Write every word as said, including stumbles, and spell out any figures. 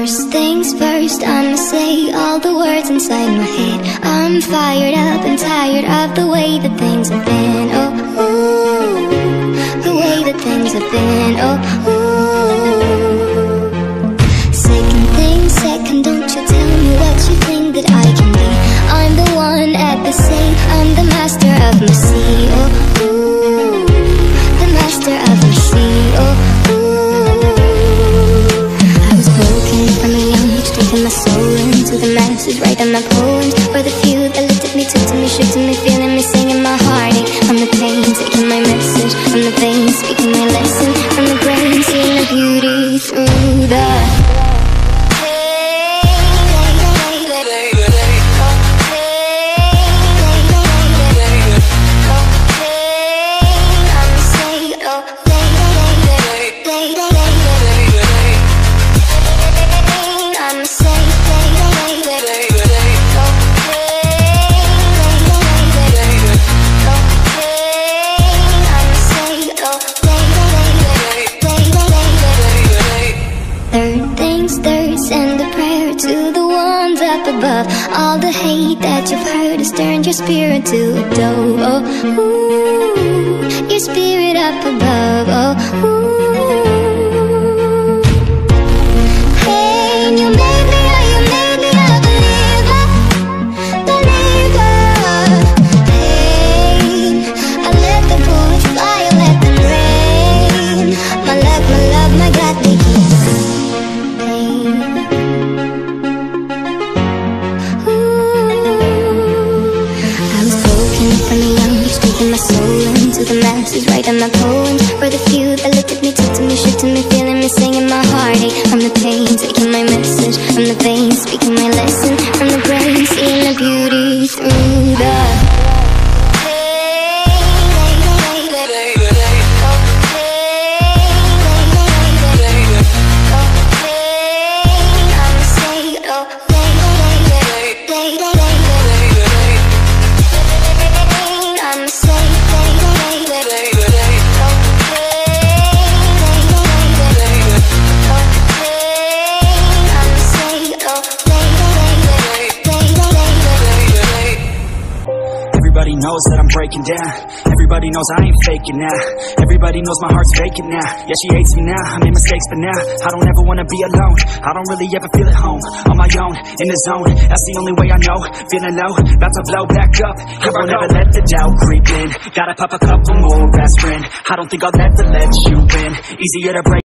First things first, I'ma say all the words inside my head. I'm fired up and tired of the way that things have been. Oh, ooh, the way that things have been. Oh, ooh. Second thing second, don't you tell me what you think that I can be. I'm the one at the same, I'm the master of my sea. Oh, ooh, the master of my sea. Oh, my soul into the masses, writing my poems for the few that looked at me, took to me, shook to me, feeling me, singing my heartache. From the pain, taking my message from the veins, speaking my lesson from the brain, seeing the beauty through the above. All the hate that you've heard has turned your spirit to a dove. Oh, ooh, your spirit up above. Oh, ooh. Hey, you made me, oh, you made me a believer, believer. Hey, I let the bullets fly, I let them rain. My love, my love, my God, they keep pain. My soul into the masses, writing my poems for the few that looked at me, took to me, shook to me, feeling me, singing my heartache from the pain, taking my message from the veins, speaking my lesson from the brain, seeing the beauty through the Everybody knows that I'm breaking down. Everybody knows I ain't faking now. Everybody knows my heart's vacant now. Yeah, she hates me now, I made mistakes but now I don't ever wanna be alone. I don't really ever feel at home. On my own, in the zone, that's the only way I know. Feeling low, about to blow back up. Here I never let the doubt creep in. Gotta pop a couple more aspirin. I don't think I'll ever let you win. Easier to break